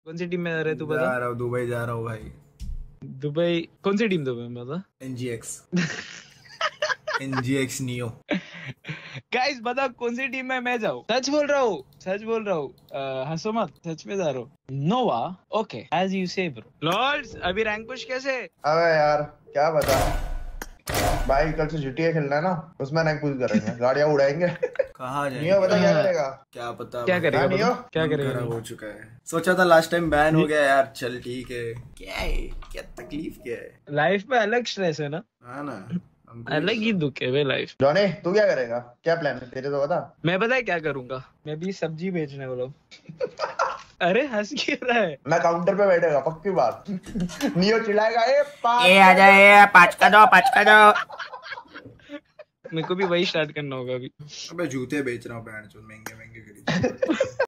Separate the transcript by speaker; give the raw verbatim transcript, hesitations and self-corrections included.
Speaker 1: कौन सी टीम में रहे तू बता?
Speaker 2: जा रहा हूँ दुबई, जा रहा हूँ भाई।
Speaker 1: दुबई? कौन सी टीम दुबई में बता?
Speaker 2: एनजीएक्स। एनजीएक्स नियो।
Speaker 1: गाइस बता कौन सी टीम में मैं जाऊँ? सच बोल रहा हूँ, सच बोल रहा हूँ, हंसो मत, सच में जा रहा हूँ। Nova? Okay, as you say bro. Lords अभी रैंक पुश कैसे?
Speaker 3: अबे यार क्या बता भाई, कल से जीटीए खेलना है ना, उसमें रैंक पुश करेंगे, गाड़ियां उड़ाएंगे।
Speaker 2: कहाँ जाएंगे?
Speaker 3: नियो बता क्या करेगा?
Speaker 2: क्या पता
Speaker 1: क्या करेगा?
Speaker 3: नियो
Speaker 1: क्या
Speaker 2: मन
Speaker 1: करेगा?
Speaker 2: खराब हो चुका है। सोचा था लास्ट टाइम बैन हो गया यार, चल ठीक है। क्या है, क्या तकलीफ क्या है?
Speaker 1: लाइफ में अलग स्ट्रेस है ना,
Speaker 2: हाँ ना,
Speaker 1: अलग ही दुख है वे लाइफ।
Speaker 3: जॉनी तू क्या करेगा? क्या प्लान है तेरे, तो बता।
Speaker 1: मैं पता है क्या करूंगा? मैं भी सब्जी बेचने वाला हूँ। अरे हंस क्यों रहा है?
Speaker 3: मैं काउंटर पे बैठेगा पक्की बात। नियो चिल्लाएगा, ए पाँच
Speaker 2: ए आ जाए, पाँच का दो, पाँच का दो।
Speaker 1: मेरे को भी वही स्टार्ट करना होगा अभी।
Speaker 2: अबे जूते बेच रहा हूँ, महंगे महंगे खरीद।